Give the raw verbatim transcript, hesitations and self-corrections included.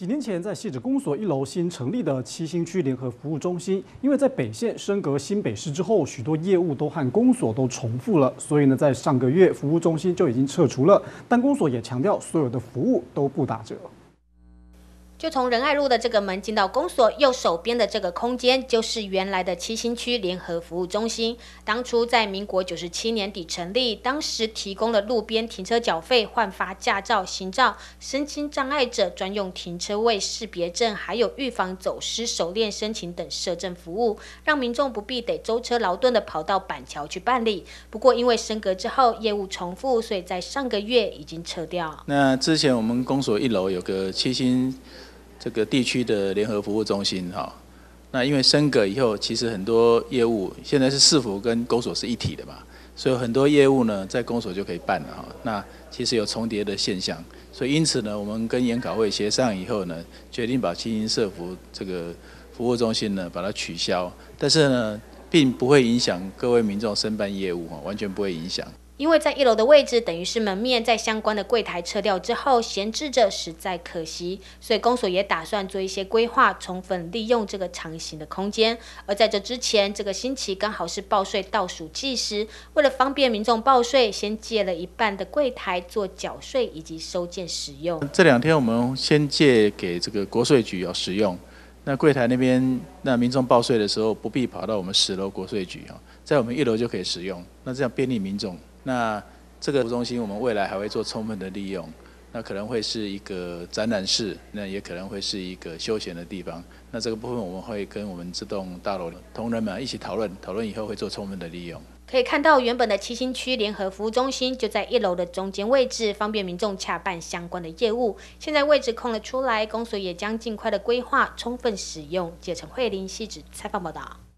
几年前，在汐止公所一楼新成立的七星区联合服务中心，因为在北县升格新北市之后，许多业务都和公所都重复了，所以呢，在上个月服务中心就已经撤除了。但公所也强调，所有的服务都不打折。 就从仁爱路的这个门进到公所右手边的这个空间，就是原来的七星区联合服务中心。当初在民国九十七年底成立，当时提供了路边停车缴费、换发驾照、行照、身心障碍者专用停车位识别证，还有预防走失手链申请等社政服务，让民众不必得舟车劳顿的跑到板桥去办理。不过因为升格之后业务重复，所以在上个月已经撤掉。 那之前我们公所一楼有个七星。 这个地区的联合服务中心哈，那因为升格以后，其实很多业务现在是市府跟公所是一体的嘛，所以很多业务呢在公所就可以办了哈。那其实有重叠的现象，所以因此呢，我们跟研考会协商以后呢，决定把七星社服这个服务中心呢把它取消，但是呢，并不会影响各位民众申办业务哈，完全不会影响。 因为在一楼的位置等于是门面，在相关的柜台撤掉之后闲置着，实在可惜，所以公所也打算做一些规划，充分利用这个长形的空间。而在这之前，这个星期刚好是报税倒数计时，为了方便民众报税，先借了一半的柜台做缴税以及收件使用。 这两天我们先借给这个国税局要使用。 那柜台那边，那民众报税的时候不必跑到我们十楼国税局哈，在我们一楼就可以使用，那这样便利民众。那这个服务中心我们未来还会做充分的利用，那可能会是一个展览室，那也可能会是一个休闲的地方。那这个部分我们会跟我们这栋大楼的同仁们一起讨论，讨论以后会做充分的利用。 可以看到，原本的七星区联合服务中心就在一楼的中间位置，方便民众洽办相关的业务。现在位置空了出来，公所也将尽快的规划，充分使用。记者陈慧玲、汐止采访报道。